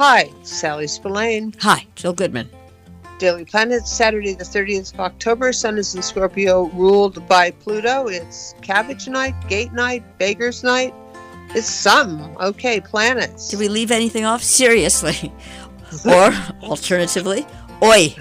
Hi, Sally Spillane. Hi, Jill Goodman. Daily Planet, Saturday the 30th of October. Sun is in Scorpio, ruled by Pluto. It's cabbage night, gate night, baker's night. It's some. Okay, planets. Did we leave anything off? Seriously. Or, alternatively, oi.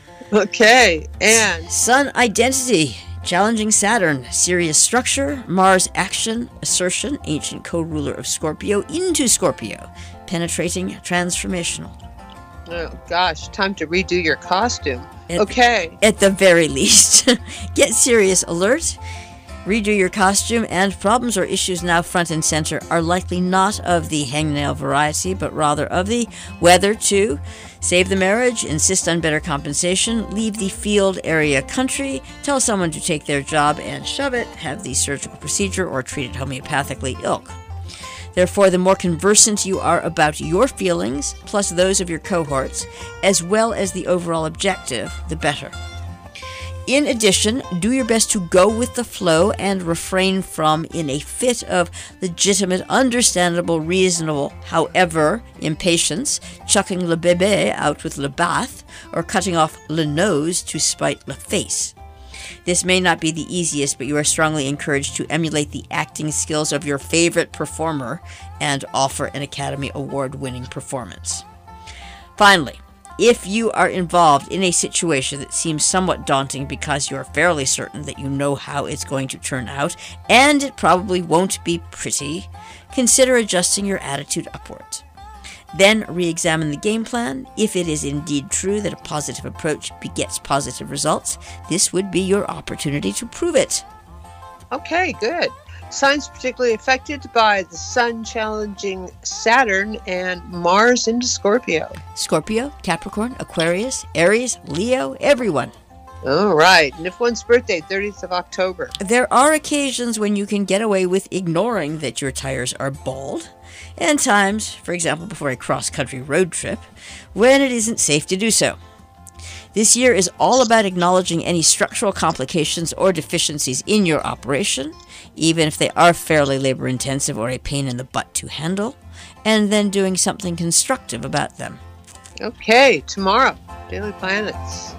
Okay, and Sun identity. Challenging Saturn, serious structure, Mars action, assertion, ancient co-ruler of Scorpio into Scorpio, penetrating, transformational. oh gosh, time to redo your costume. Okay. At the very least. Get serious alert. Redo your costume, and problems or issues now front and center are likely not of the hangnail variety, but rather of the whether to save the marriage, insist on better compensation, leave the field area country, tell someone to take their job and shove it, have the surgical procedure, or treat it homeopathically ilk. Therefore, the more conversant you are about your feelings, plus those of your cohorts, as well as the overall objective, the better. In addition, do your best to go with the flow and refrain from, in a fit of legitimate, understandable, reasonable, however, impatience, chucking le bébé out with le bath, or cutting off le nose to spite le face. This may not be the easiest, but you are strongly encouraged to emulate the acting skills of your favorite performer and offer an Academy Award-winning performance. Finally, if you are involved in a situation that seems somewhat daunting because you are fairly certain that you know how it's going to turn out, and it probably won't be pretty, consider adjusting your attitude upwards. Then re-examine the game plan. If it is indeed true that a positive approach begets positive results, this would be your opportunity to prove it. Okay, good. Signs particularly affected by the Sun challenging Saturn and Mars into Scorpio. Scorpio, Capricorn, Aquarius, Aries, Leo, everyone. All right. And if one's birthday, 30th of October. There are occasions when you can get away with ignoring that your tires are bald, and times, for example, before a cross-country road trip, when it isn't safe to do so. This year is all about acknowledging any structural complications or deficiencies in your operation, even if they are fairly labor-intensive or a pain in the butt to handle, and then doing something constructive about them. Okay, tomorrow, Daily Planets.